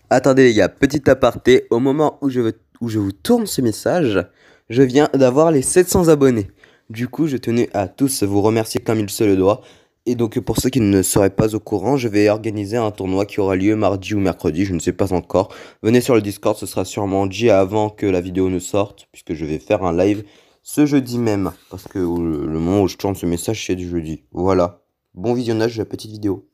Attendez les gars, petit aparté, au moment où je vous tourne ce message, je viens d'avoir les 700 abonnés. Du coup, je tenais à tous vous remercier comme il se le doit. Et donc pour ceux qui ne seraient pas au courant, je vais organiser un tournoi qui aura lieu mardi ou mercredi, je ne sais pas encore. Venez sur le Discord, ce sera sûrement dit avant que la vidéo ne sorte, puisque je vais faire un live ce jeudi même. Parce que le moment où je tourne ce message, c'est du jeudi. Voilà. Bon visionnage de la petite vidéo.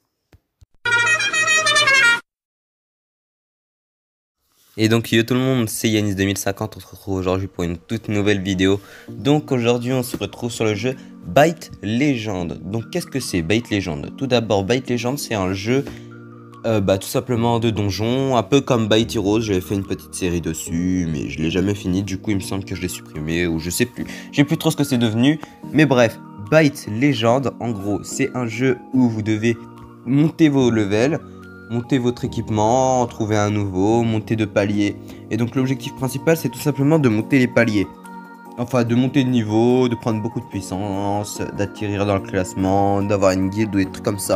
Et donc yo tout le monde, c'est Yanis 2050, on se retrouve aujourd'hui pour une toute nouvelle vidéo. Donc aujourd'hui on se retrouve sur le jeu Byte Legend. Donc qu'est-ce que c'est Byte Legend? Tout d'abord Byte Legend c'est un jeu tout simplement de donjon, un peu comme Byte Heroes. J'avais fait une petite série dessus mais je l'ai jamais fini, du coup il me semble que je l'ai supprimé ou je sais plus. J'ai plus trop ce que c'est devenu, mais bref, Byte Legend en gros c'est un jeu où vous devez monter vos levels, monter votre équipement, trouver un nouveau, monter de paliers. Et donc l'objectif principal c'est tout simplement de monter les paliers. Enfin de monter de niveau, de prendre beaucoup de puissance, d'atterrir dans le classement, d'avoir une guilde ou des trucs comme ça.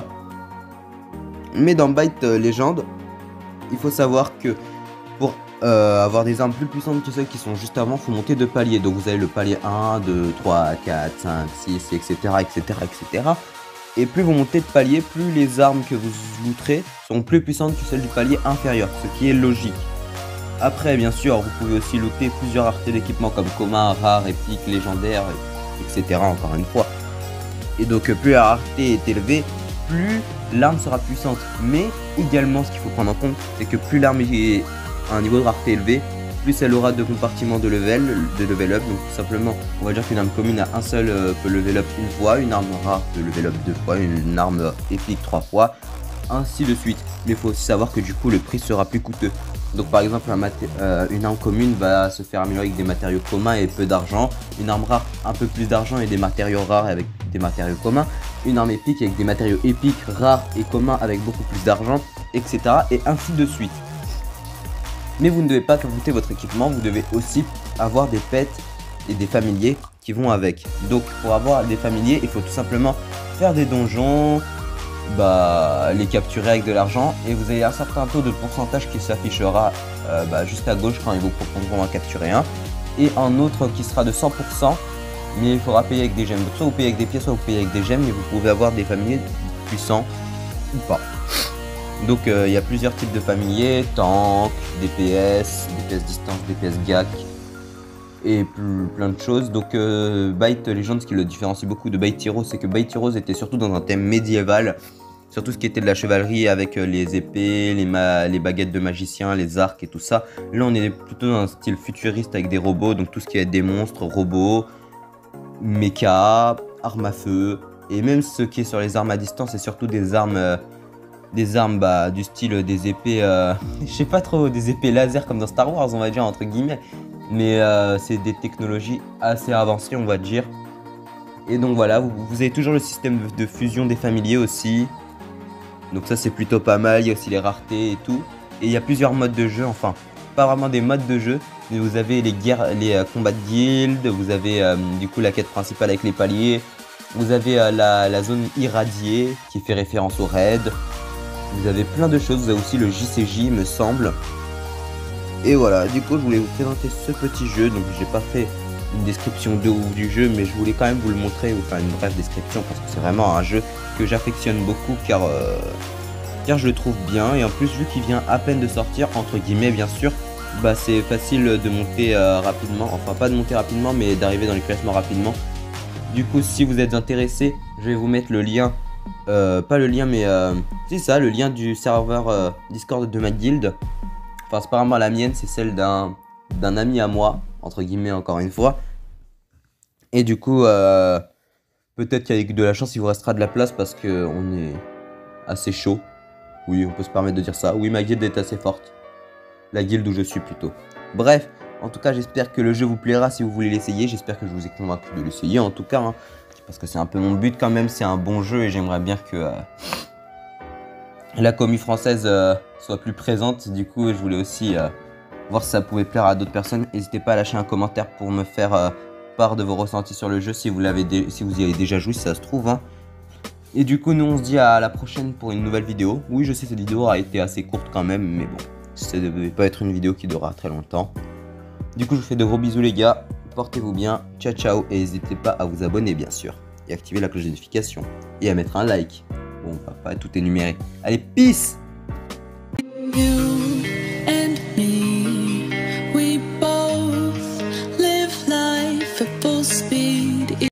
Mais dans Byte Legend, il faut savoir que pour avoir des armes plus puissantes que celles qui sont juste avant, il faut monter de paliers. Donc vous avez le palier 1, 2, 3, 4, 5, 6, etc. etc. etc. Et plus vous montez de palier, plus les armes que vous looterez sont plus puissantes que celles du palier inférieur, ce qui est logique. Après, bien sûr, vous pouvez aussi looter plusieurs raretés d'équipements comme commun, rare, épique, légendaire, etc. encore une fois. Et donc, plus la rareté est élevée, plus l'arme sera puissante. Mais également, ce qu'il faut prendre en compte, c'est que plus l'arme est à un niveau de rareté élevé, plus elle aura de compartiments de level up. Donc tout simplement, on va dire qu'une arme commune à un seul peut level up une fois, une arme rare peut level up 2 fois, une arme épique 3 fois, ainsi de suite. Mais il faut aussi savoir que du coup le prix sera plus coûteux. Donc par exemple une arme commune va se faire améliorer avec des matériaux communs et peu d'argent. Une arme rare un peu plus d'argent et des matériaux rares avec des matériaux communs. Une arme épique avec des matériaux épiques, rares et communs avec beaucoup plus d'argent, etc. Et ainsi de suite. Mais vous ne devez pas que monter votre équipement, vous devez aussi avoir des pets et des familiers qui vont avec. Donc pour avoir des familiers, il faut tout simplement faire des donjons, les capturer avec de l'argent, et vous avez un certain taux de pourcentage qui s'affichera juste à gauche quand ils vous proposeront en capturer un, et un autre qui sera de 100%, mais il faudra payer avec des gemmes. Donc soit vous payez avec des pièces, soit vous payez avec des gemmes, et vous pouvez avoir des familiers puissants ou pas. Donc il y a plusieurs types de familiers, tank, DPS, DPS distance, DPS GAC et plein de choses. Donc Byte Legend, ce qui le différencie beaucoup de Byte Heroes, c'est que Byte Heroes était surtout dans un thème médiéval, surtout ce qui était de la chevalerie avec les épées, les baguettes de magiciens, les arcs et tout ça. Là on est plutôt dans un style futuriste avec des robots, donc tout ce qui est des monstres, robots, mecha, armes à feu, et même ce qui est sur les armes à distance, c'est surtout des armes du style des épées, je sais pas trop, des épées laser comme dans Star Wars on va dire entre guillemets, mais c'est des technologies assez avancées on va dire. Et donc voilà, vous avez toujours le système de fusion des familiers aussi, donc ça c'est plutôt pas mal. Il y a aussi les raretés et tout, et il y a plusieurs modes de jeu, enfin pas vraiment des modes de jeu, mais vous avez les guerres, les combats de guildes, vous avez du coup la quête principale avec les paliers, vous avez la zone irradiée qui fait référence au raid. Vous avez plein de choses, vous avez aussi le JCJ me semble. Et voilà, du coup je voulais vous présenter ce petit jeu. Donc j'ai pas fait une description de ouf du jeu, mais je voulais quand même vous le montrer, ou faire une brève description, parce que c'est vraiment un jeu que j'affectionne beaucoup, car je le trouve bien. Et en plus vu qu'il vient à peine de sortir, entre guillemets bien sûr, c'est facile de monter rapidement. Enfin pas de monter rapidement, mais d'arriver dans les classements rapidement. Du coup si vous êtes intéressé, je vais vous mettre le lien. Pas le lien, mais c'est ça, le lien du serveur Discord de ma guilde. Enfin c'est pas vraiment la mienne, c'est celle d'un ami à moi, entre guillemets encore une fois. Et du coup peut-être qu'avec de la chance il vous restera de la place, parce que on est assez chaud. Oui, on peut se permettre de dire ça. Oui, ma guilde est assez forte. La guilde où je suis plutôt. Bref, en tout cas j'espère que le jeu vous plaira si vous voulez l'essayer. J'espère que je vous ai convaincu de l'essayer en tout cas, hein. Parce que c'est un peu mon but quand même, c'est un bon jeu, et j'aimerais bien que la commu française soit plus présente. Du coup je voulais aussi voir si ça pouvait plaire à d'autres personnes. N'hésitez pas à lâcher un commentaire pour me faire part de vos ressentis sur le jeu, si vous y avez déjà joué, si ça se trouve, hein. Et du coup nous on se dit à la prochaine pour une nouvelle vidéo. Oui je sais, cette vidéo a été assez courte quand même, mais bon, Ça ne devait pas être une vidéo qui durera très longtemps. Du coup, je vous fais de gros bisous les gars. Portez-vous bien. Ciao ciao. Et n'hésitez pas à vous abonner bien sûr. Et activer la cloche de notification. Et à mettre un like. Bon, on va pas tout énumérer. Allez, peace!